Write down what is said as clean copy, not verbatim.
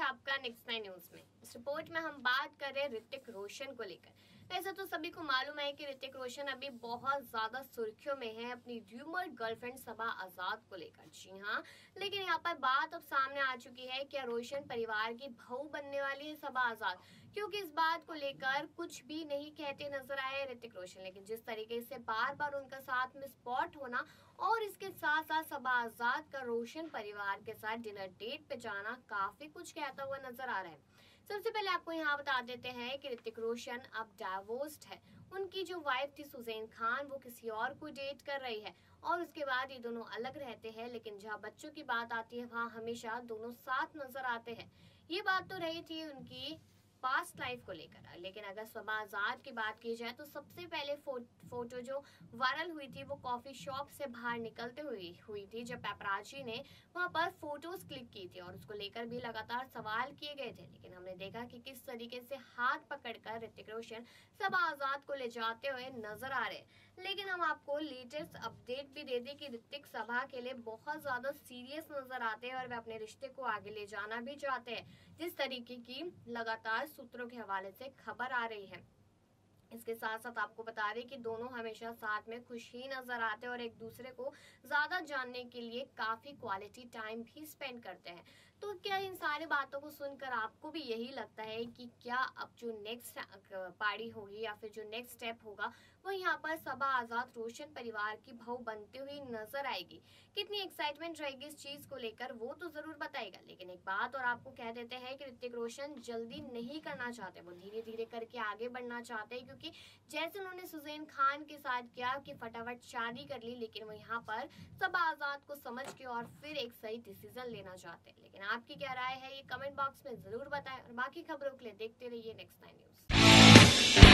आपका next 9 news में। इस रिपोर्ट में हम बात कर रहे हैं ऋतिक रोशन को लेकर। वैसे तो सभी को मालूम है कि ऋतिक रोशन अभी बहुत ज्यादा सुर्खियों में है अपनी र्यूमर्ड गर्लफ्रेंड सबा आजाद को लेकर। जी हाँ, लेकिन यहाँ पर बात अब सामने आ चुकी है कि रोशन परिवार की बहू बनने वाली है सबा आजाद, क्योंकि इस बात को लेकर कुछ भी नहीं कहते नजर आए ऋतिक रोशन। लेकिन जिस तरीके से बार बार उनका साथ में स्पॉट होना और इसके साथ साथ सबा आजाद का रोशन परिवार के साथ डिनर डेट पे जाना काफी कुछ कहता हुआ नजर आ रहा है। सबसे पहले आपको यहाँ बता देते हैं कि ऋतिक रोशन अब डाइवोर्स्ड है। उनकी जो वाइफ थी सुजैन खान, वो किसी और को डेट कर रही है और उसके बाद ये दोनों अलग रहते हैं। लेकिन जहाँ बच्चों की बात आती है वहाँ हमेशा दोनों साथ नजर आते हैं। ये बात तो रही थी उनकी पास्ट लाइफ को लेकर। लेकिन अगर सबा आजाद की बात की जाए तो सबसे पहले फोटो जो वायरल हुई थी वो कॉफी शॉप से बाहर निकलते हुई थी, जब पेपराची ने वहां पर फोटोज क्लिक की थी और उसको लेकर भी लगातार सवाल किए गए थे। लेकिन हमने देखा कि किस तरीके से हाथ पकड़कर ऋतिक रोशन सबा आजाद को ले जाते हुए नजर आ रहे। लेकिन हम आपको लेटेस्ट अपडेट भी दे दें कि ऋतिक सबा के लिए बहुत ज्यादा सीरियस नजर आते हैं और वे अपने रिश्ते को आगे ले जाना भी चाहते हैं, जिस तरीके की लगातार सूत्रों के हवाले से खबर आ रही है। इसके साथ साथ आपको बता दें कि दोनों हमेशा साथ में खुश ही नजर आते हैं और एक दूसरे को ज्यादा जानने के लिए काफी क्वालिटी टाइम भी स्पेंड करते हैं। तो क्या इन सारी बातों को सुनकर आपको भी यही लगता है कि क्या अब जो नेक्स्ट पार्टी होगी या फिर जो नेक्स्ट स्टेप होगा वो यहाँ पर सबा आजाद रोशन परिवार की बहू बनती हुई नजर आएगी? कितनी एक्साइटमेंट रहेगी इस चीज को लेकर वो तो जरूर बताएगा। लेकिन एक बात और आपको कह देते हैं कि ऋतिक रोशन जल्दी नहीं करना चाहते, वो धीरे धीरे करके आगे बढ़ना चाहते हैं, क्योंकि जैसे उन्होंने सुजैन खान के साथ किया कि फटाफट शादी कर ली, लेकिन वो यहाँ पर सबा आजाद को समझ के और फिर एक सही डिसीजन लेना चाहते हैं। लेकिन आपकी क्या राय है ये कमेंट बॉक्स में जरूर बताएं और बाकी खबरों के लिए देखते रहिए नेक्स्ट 9 न्यूज।